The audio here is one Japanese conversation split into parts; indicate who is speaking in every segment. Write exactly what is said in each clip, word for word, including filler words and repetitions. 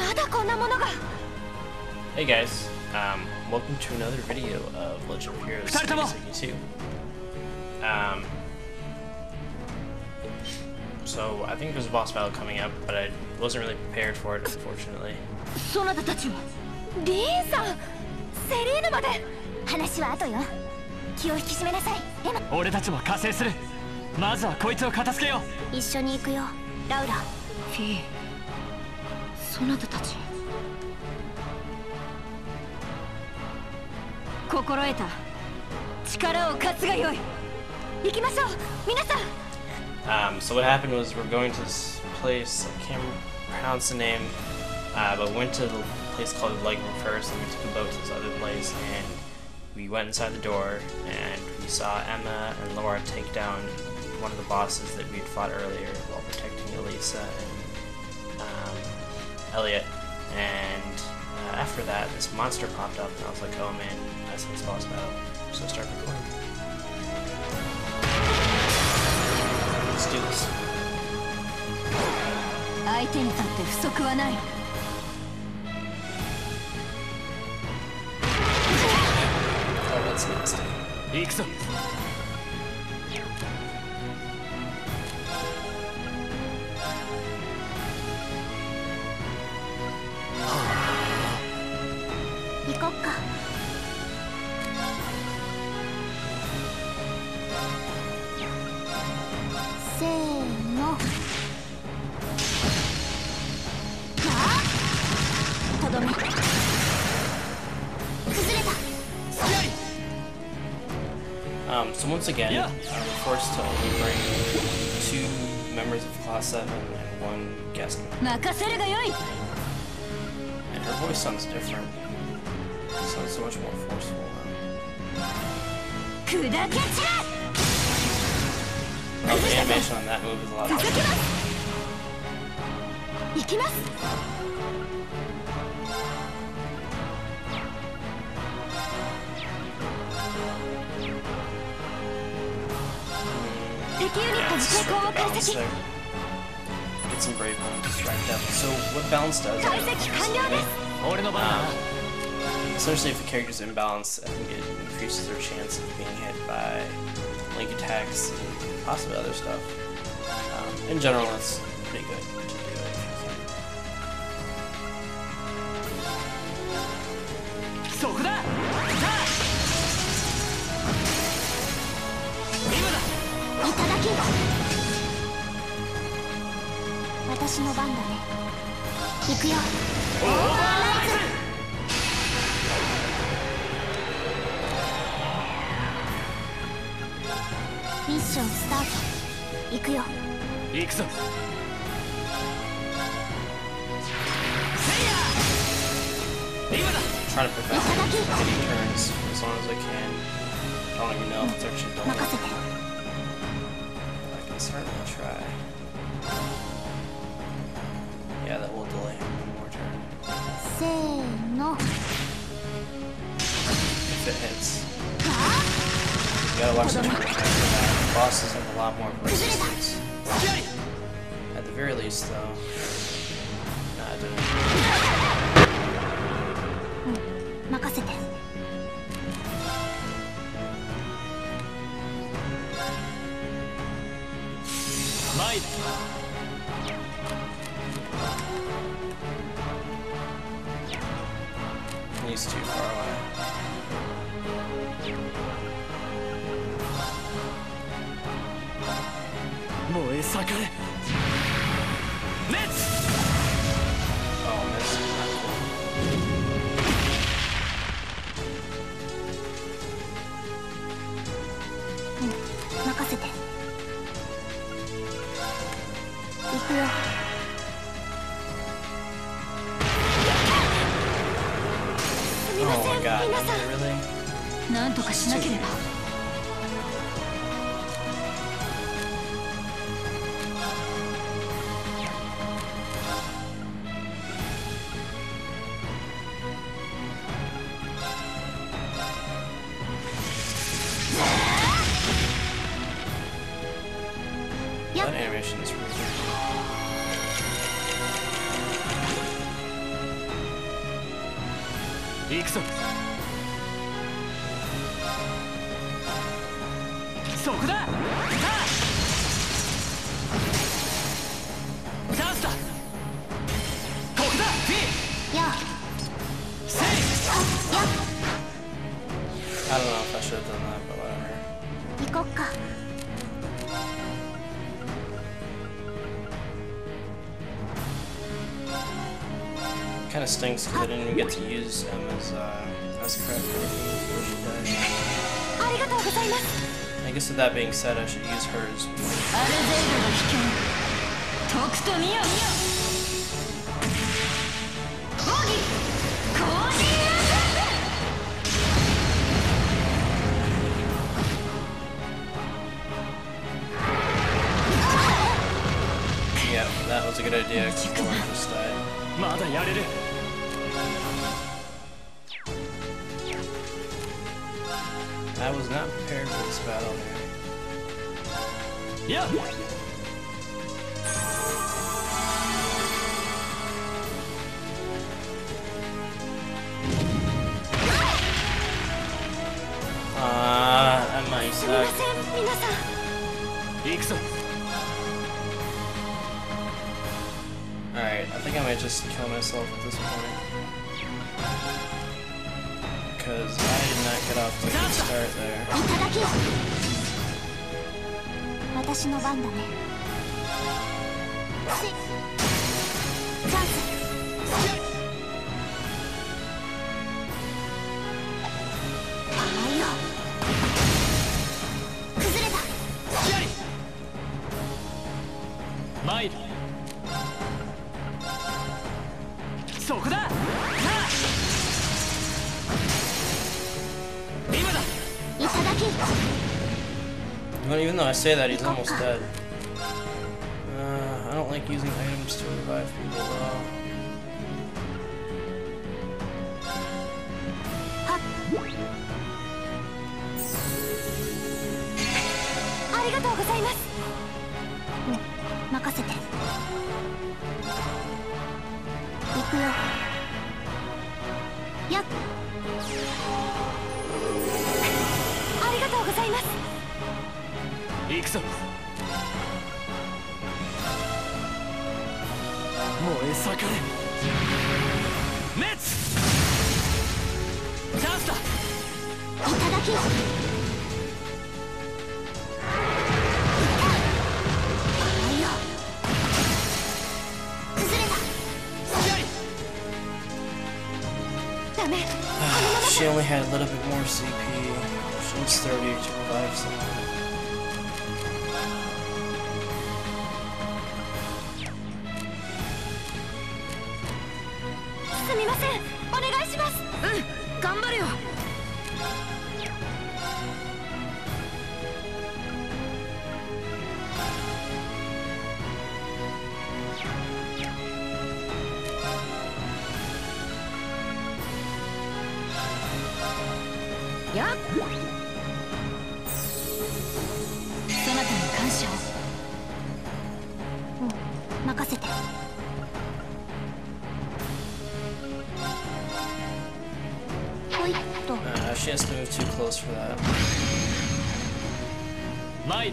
Speaker 1: Hey guys, um, welcome to another video of Legend of Heroes two. Um, so I think there's a boss battle coming up, but I wasn't really prepared for it, unfortunately.
Speaker 2: そなたたちはリーンさん、セリーヌまで。話は後よ。気を引き締めなさい。エマ。
Speaker 3: 俺たちも加勢する。まずはこいつを片付けよ
Speaker 2: う。一緒に行くよ、ラウラ。フィー、そなたたち。心得た。力を貸すがよい。行きましょう、皆さん。
Speaker 1: Um, so what happened was we're going to this place. I can't pronounce the name, uh, but we went to the place called Legend first, and we took a boat to this other place, and we went inside the door, and we saw Emma and Laura take down one of the bosses that we'd fought earlier while protecting Elisa and um, Elliot. And uh, after that, this monster popped up, and I was like, oh man, that's this boss battle. So I started recording. Let's do this.
Speaker 2: 相手にとって不足はない。
Speaker 1: Oh, that's nasty.
Speaker 3: 行くぞ。
Speaker 2: 行こっか。せーの。とどめ。崩れた。
Speaker 1: Um, so once again, yeah. uh, we're forced to only bring two members of Class seven and one guest. And her voice sounds different. It sounds so much more forceful now. Oh, the animation on that move is a lot better. Yeah, it's just like the balance there. Get some brave ones to strike up. So what balance does? Um, essentially, if the character's imbalanced, I think it increases their chance of being hit by link attacks and possibly other stuff. Um, in general, it's pretty good to do it if you can.
Speaker 2: いただき。私の番だね。行くよ。オーバーライズ。ミッションスタート。行くよ。
Speaker 3: 行くぞ。今だ。
Speaker 1: Trying to prevent any turns as long as I can. I don't even know if it's actually going.
Speaker 2: 任せて。
Speaker 1: Certainly try. Yeah, that will delay him one more turn. If it hits. You gotta watch the turn. The bosses have a lot more resistance. At the very least, though. Nah, it didn't.
Speaker 2: 任せて。
Speaker 1: He's too far away.
Speaker 3: Let's!
Speaker 1: Oh, miss.
Speaker 2: Oh
Speaker 1: my god, really?
Speaker 2: なんとかしなければ。
Speaker 1: That animation is really good.
Speaker 3: 行くぞ。そこだ。さあチャンスだ。ここだ。フィ
Speaker 2: よ
Speaker 3: セイ
Speaker 2: よ
Speaker 1: I don't know if I should have done that, but whatever.
Speaker 2: 行こっか。
Speaker 1: Kind of stinks because I didn't even get to use Emma's uh, as credit for anything before she died.
Speaker 2: ありがとうございます。
Speaker 1: I guess with that being said, I should use hers.
Speaker 2: アルゼルドが危険。とくと見よ見よ。ボギーコーディアン
Speaker 1: Yeah, that was a good idea because the one just died.
Speaker 3: まだやれる。
Speaker 1: I was not prepared for this battle here.
Speaker 3: やっ
Speaker 1: Ah, uh, Emma, you
Speaker 2: すみま
Speaker 1: suck.
Speaker 2: せん皆さん。
Speaker 3: 行くぞ。
Speaker 1: Alright, I think I might just kill myself at this point. Because I did not get off to a good start there.
Speaker 2: いただき。私の番だね。しチャンス。甘いよ。崩れた。
Speaker 3: やり参る。そこだ。さあ今だ。
Speaker 2: いただき。
Speaker 1: But even though I say that, he's almost dead. Uh, I don't like using items to revive people though.
Speaker 2: はっ。ありがとうございます。ね、任せて。行くよ。やっ。ありがとうございます。
Speaker 3: 行くぞ。燃え盛れ。滅。チャンスだ。
Speaker 2: いただき。甘いよ。崩れた。
Speaker 3: やり
Speaker 2: ダメ。
Speaker 1: She only had a little bit more C P. She needs thirty to revive someone.
Speaker 2: すみません。お願いします。うん、頑張るよ。やっ。そなたに感謝を。うん、任せて。
Speaker 1: Uh, she has to move too close for that.
Speaker 3: 参る。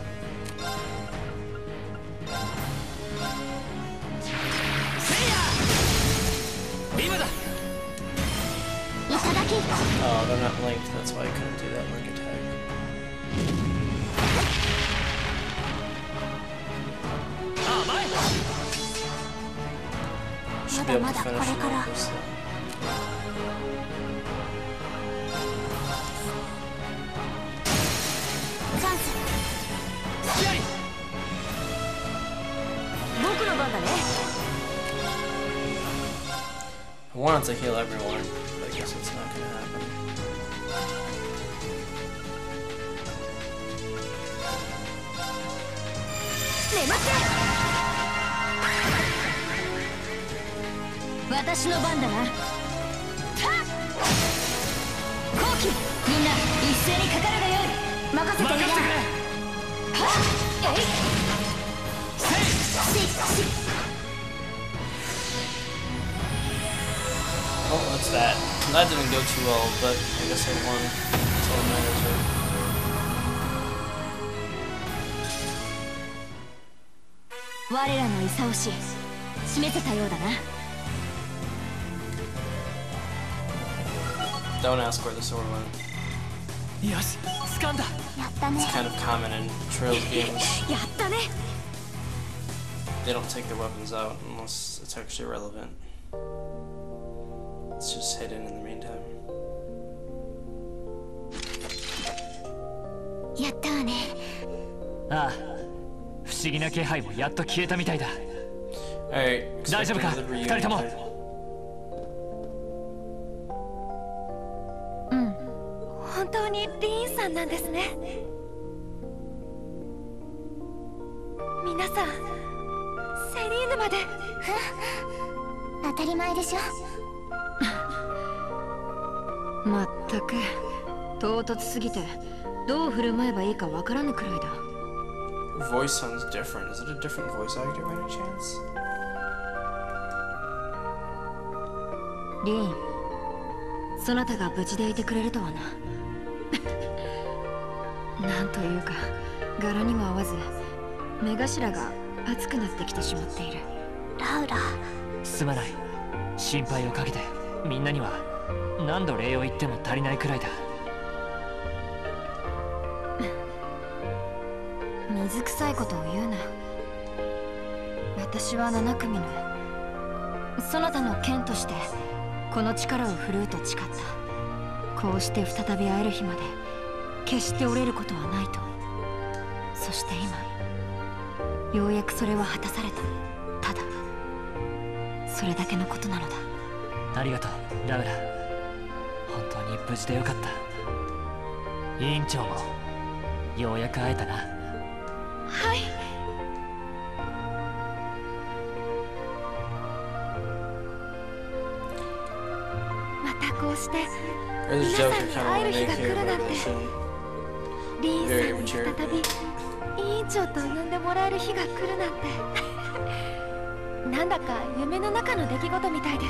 Speaker 3: せいや今だ。
Speaker 2: いただき。
Speaker 1: Oh, they're not linked, that's why I couldn't do that link attack.
Speaker 3: 甘い。
Speaker 1: Should be able to finish it like this though.
Speaker 2: チャンス。
Speaker 3: やり
Speaker 2: 僕の番だね。
Speaker 1: I wanted to heal everyone, but I guess it's not gonna happen.
Speaker 2: 眠って。私の番だな。はっ。後期、みんな一斉にかかるがよい。任せてくれ。
Speaker 3: 任せてくれ。
Speaker 2: はっ。えい。
Speaker 3: せい。
Speaker 2: しし。
Speaker 1: Oh, what's that? That didn't go too well, but I guess I won. That's all that matters, right? Don't ask where the sword went.
Speaker 3: Yes, Skanda.
Speaker 1: It's kind of common in Trails games. They don't take their weapons out unless it's actually relevant. It's just hidden in the meantime.
Speaker 3: Ah, 不思議な気配もやっと消えたみたいだ。
Speaker 1: Alright,
Speaker 3: 大丈夫か、二人とも。
Speaker 2: うん、本当にリーンさんなんですね。皆さん、セリーヌまで。当たり前でしょ。まったく唐突すぎてどう振る舞えばいいかわからぬくらいだ。
Speaker 1: Voice sounds different. Is it a different voice actor by any chance?
Speaker 2: リーン、そなたが無事でいてくれるとはな。なんというか柄にも合わず目頭が熱くなってきてしまっている。ラウラ、
Speaker 3: すまない。心配をかけてみんなには何度礼を言っても足りないくらいだ。
Speaker 2: 水臭いことを言うな。私は七組のそなたの剣としてこの力を振るうと誓った。こうして再び会える日まで決して折れることはないと。そして今ようやくそれは果たされた。ただそれだけのことなのだ。
Speaker 3: ありがとう、ラウラ。本当に無事でよかった。委員長もようやく会えたな。
Speaker 2: はい。またこうして皆さんに会える日が来るなんて。リーンさんに再び委員長と呼んでもらえる日が来るなんてなんだか夢の中の出来事みたいです。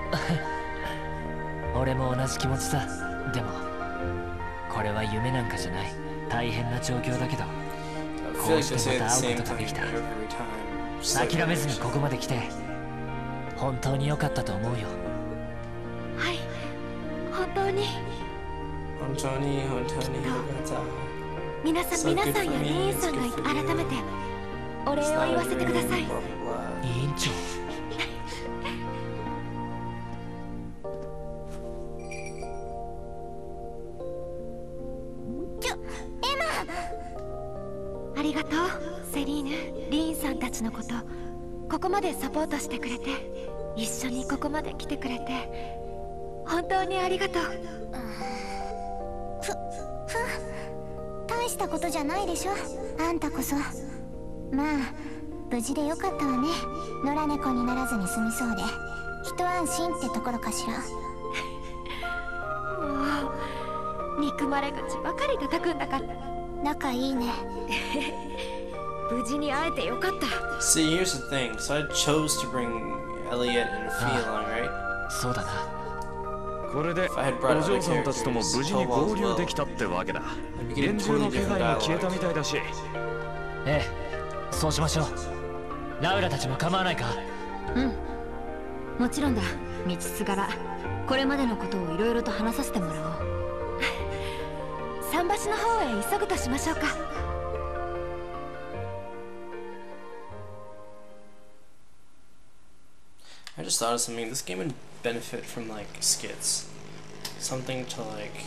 Speaker 3: 俺も同じ気持ちさ。でもこれは夢なんかじゃない。大変な状況だけどこうしてまた会うことができた。諦めずにここまで来て本当に良かったと思うよ。
Speaker 2: はい、本当に
Speaker 1: 本当に本当に良かった。
Speaker 2: 皆さん皆さんやリーンさんが改めてお礼を言わせてください。委
Speaker 3: 員長。
Speaker 2: ありがとうセリーヌ。リーンさんたちのことここまでサポートしてくれて一緒にここまで来てくれて本当にありがとう。ふ、ふ大したことじゃないでしょ。あんたこそ。まあ無事でよかったわね。野良猫にならずに済みそうで一安心ってところかしら。もう憎まれ口ばかり叩くんだから。仲いいね。無事に会えてよかった。
Speaker 1: See, here's the thing. So I chose to bring Elliot and Fee along, right?
Speaker 3: そうだな。
Speaker 4: これでお嬢さんたちとも無事に合流できたってわけだ。厳重の気配も消えたみたいだし。
Speaker 3: ええ、そうしましょう。ラウラたちも構わないか。
Speaker 2: うん、もちろんだ。道すがらこれまでのことをいろいろと話させてもらおう。桟橋の方へ急ぐとしましょうか。
Speaker 1: I just thought of something. This game would benefit from like skits, something to like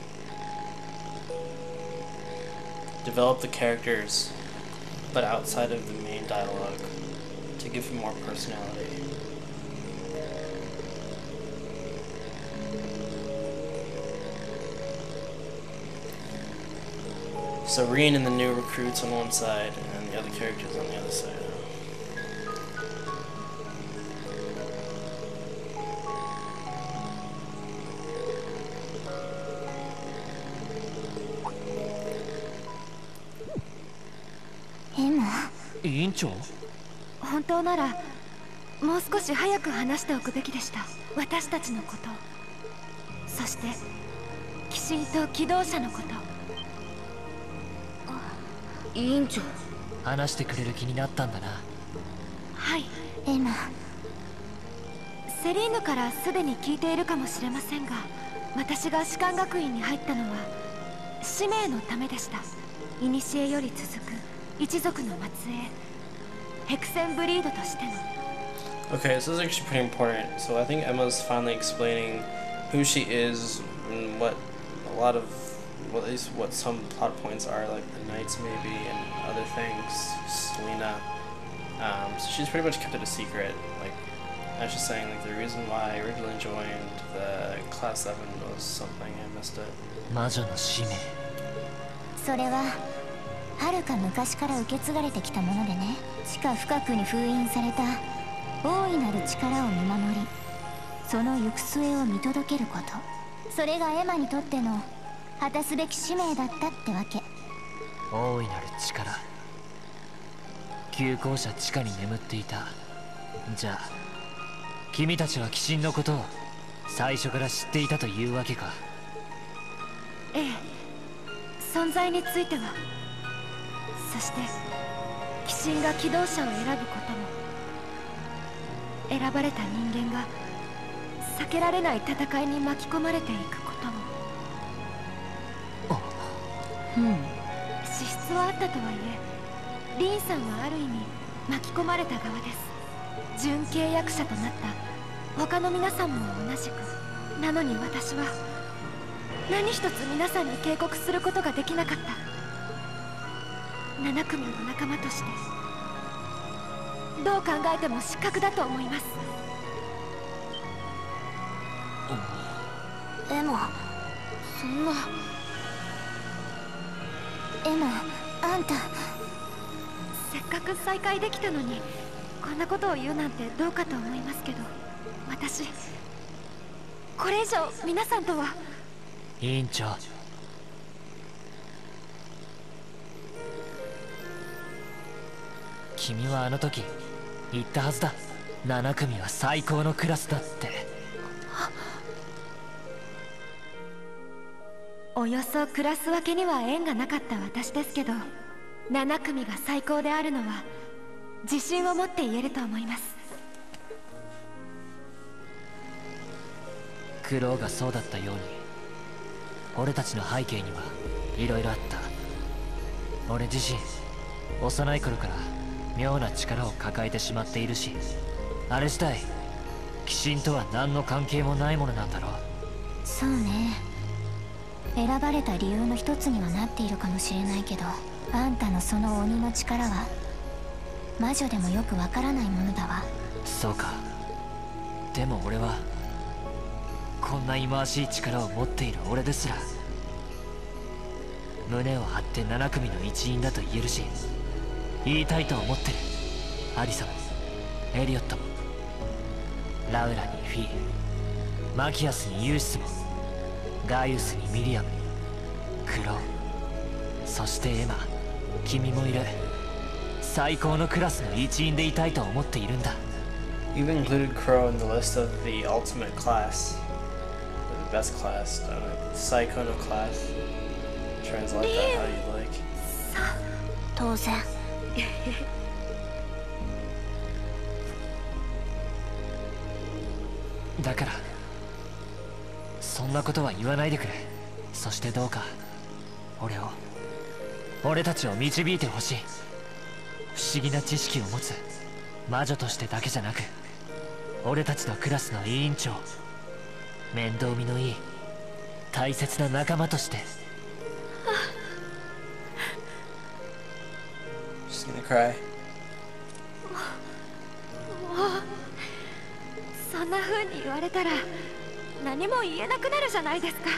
Speaker 1: develop the characters, but outside of the main dialogue, to give them more personality. So Reen and the new recruits on one side, and the other characters on the other side.
Speaker 2: Emma?
Speaker 3: 委員長？
Speaker 2: 本当ならもう少し早く話しておくべきでした。私たちのこと。 そして鬼神と機動車のこと。
Speaker 5: 委員長、
Speaker 3: 話してくれる気になったんだな。
Speaker 2: はい、
Speaker 5: エマ。
Speaker 2: セリーヌからすでに聞いているかもしれませんが、私が士官学院に入ったのは使命のためでした。古より続く一族の末裔、ヘクセンブリードとしての。
Speaker 1: Okay, so this is actually pretty important. So I think Emma's finally explaining who she is and what a lot of, well, at least what some plot points are, like the knights maybe and other things. Selena. Um, so she's pretty much kept it a secret. Like, I was just saying, like the reason why I originally joined the class seven was something I missed it.
Speaker 3: 魔女の使命。
Speaker 5: それは遥か昔から受け継がれてきたものでね。地下深くに封印された大いなる力を見守り、その行く末を見届けること、それがエマにとっての果たすべき使命だったってわけ。
Speaker 3: 大いなる力。旧校舎地下に眠っていた。じゃあ君たちは鬼神のことを最初から知っていたというわけか。
Speaker 2: ええ、存在については。そして鬼神が機動車を選ぶことも、選ばれた人間が避けられない戦いに巻き込まれていくことも。
Speaker 5: うん。
Speaker 2: 資質はあったとはいえ、リンさんはある意味巻き込まれた側です。準契約者となった他の皆さんも同じく。なのに私は何一つ皆さんに警告することができなかった。なな組の仲間としてどう考えても失格だと思います。
Speaker 5: エマ、そんな。エマ、あんた。
Speaker 2: せっかく再会できたのにこんなことを言うなんてどうかと思いますけど、私これ以上皆さんとは。
Speaker 3: 委員長、君はあの時言ったはずだ。なな組は最高のクラスだって。
Speaker 2: およそクラス分けには縁がなかった私ですけど、なな組が最高であるのは自信を持って言えると思います。
Speaker 3: 苦労がそうだったように、俺たちの背景にはいろいろあった。俺自身幼い頃から妙な力を抱えてしまっているし、あれ自体鬼神とは何の関係もないものなんだろう。
Speaker 5: そうね、選ばれた理由の一つにはなっているかもしれないけど、あんたのその鬼の力は魔女でもよくわからないものだわ。
Speaker 3: そうか。でも俺はこんな忌まわしい力を持っている俺ですら胸を張ってなな組の一員だと言えるし、言いたいと思ってる。アリサもエリオットもラウラにフィー、マキアスにユーシスもガイウスにミリアム、クロウ、そしてエマ、君もいる。最高のクラスの一員でいたいと思っているんだ。
Speaker 1: You've included Crow in the list of the ultimate class, the best class, uh, Psychono class. Translate that how you like.
Speaker 5: 当然。
Speaker 3: だからそんなことは言わないでくれ。そしてどうか俺を、俺たちを導いてほしい。不思議な知識を持つ魔女としてだけじゃなく、俺たちのクラスの委員長、面倒見のいい大切な仲間として。
Speaker 1: She's gonna cry.
Speaker 2: もうそんな風に言われたら何も言えなくなるじゃないですか。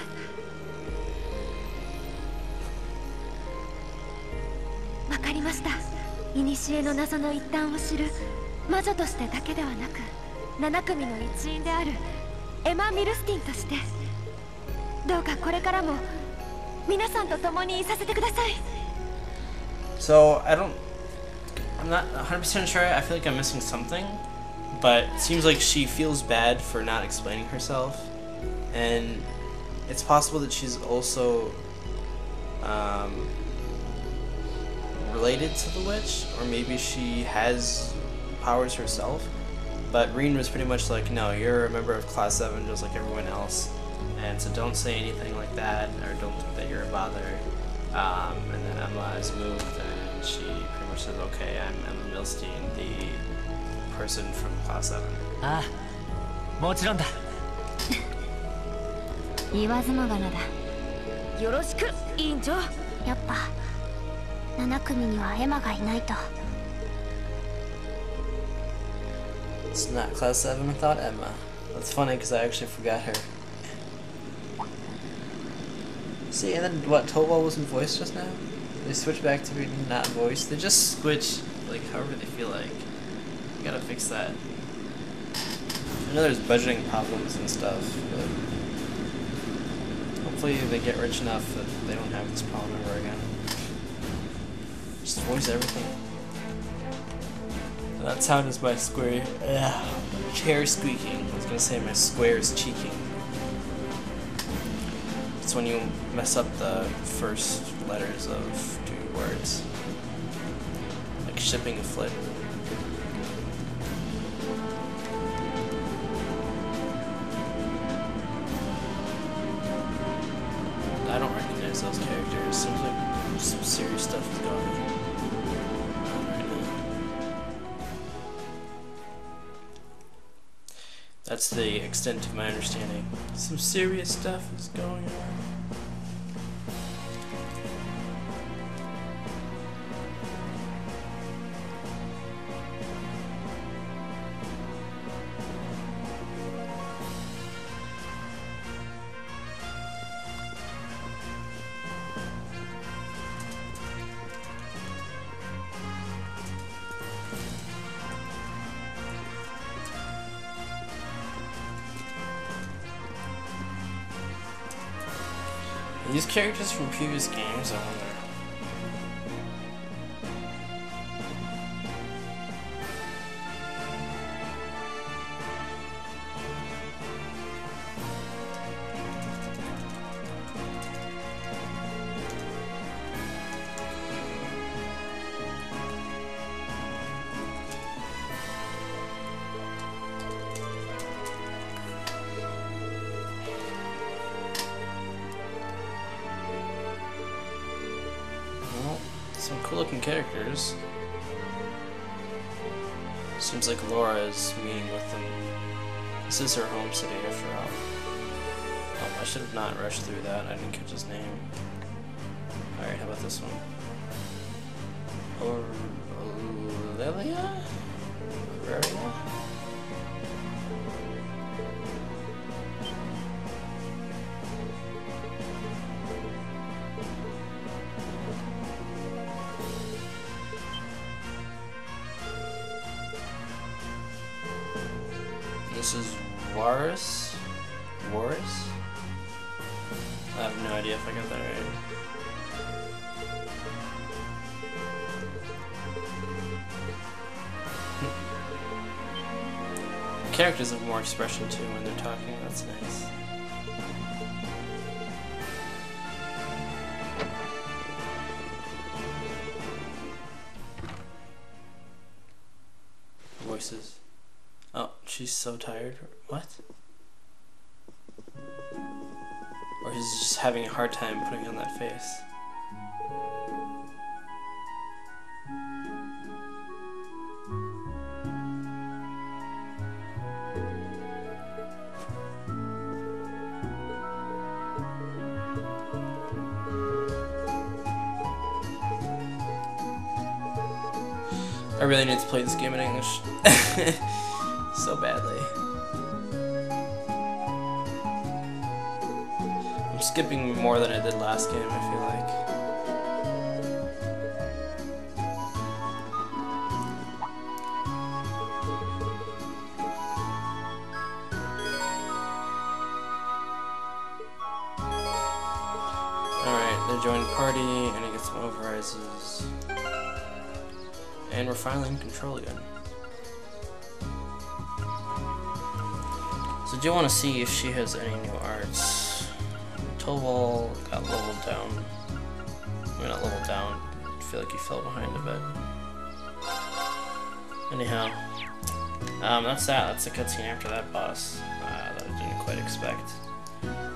Speaker 2: わかりました。古の謎の一端を知る魔女としてだけではなく、なな組の一員であるエマ・ミルスティンとして、どうかこれからも皆さんと共にいさせてください。
Speaker 1: So I don't, I'm not one hundred percent sure. I feel like I'm missing something, but it seems like she feels bad for not explaining herself, and it's possible that she's also um, related to the witch, or maybe she has powers herself. But Rin was pretty much like, no, you're a member of Class seven just like everyone else, and so don't say anything like that, or don't think that you're a bother. Um, and then Emma is moved, and she pretty much says, okay, I'm Emma Milstein, the person from Class seven.
Speaker 3: Ah, もちろんだ。
Speaker 5: 言わずもがなだ。
Speaker 2: よろしく、委員長。
Speaker 5: やっぱなな組にはエマがいないと。
Speaker 1: It's not Class seven without Emma. That's funny because I actually forgot her. See, and then what, Tobal wasn't voiced just now? They switch back to being not voiced? They just switch, like, however they feel like. You gotta fix that. I know there's budgeting problems and stuff, but hopefully they get rich enough that they don't have this problem ever again. Just voice everything. That sound is my square. Ugh, chair squeaking. I was gonna say my square is cheeking. It's when you mess up the first letters of two words. Like shipping a flip. I don't recognize those characters. Seems like some serious stuff is going on. That's the extent of my understanding. Some serious stuff is going on. These characters from previous games, I wonder. Some cool looking characters. Seems like Laura is meeting with them. This is her home city after all. Oh, I should have not rushed through that. I didn't catch his name. Alright, how about this one? Or Lilia? Aurelia? This is Waris? Waris? I have no idea if I got that right. Characters have more expression too when they're talking, that's nice. Voices. Oh, she's so tired. What? Or he's just having a hard time putting on that face. I really need to play this game in English. So badly. I'm skipping more than I did last game, I feel like. Alright, they join party and he gets some overrises. And we're finally in control again. So I do want to see if she has any new arts. Towal got leveled down. I mean, not leveled down. I feel like he fell behind a bit. Anyhow, um, that's that. That's the cutscene after that boss uh, that I didn't quite expect.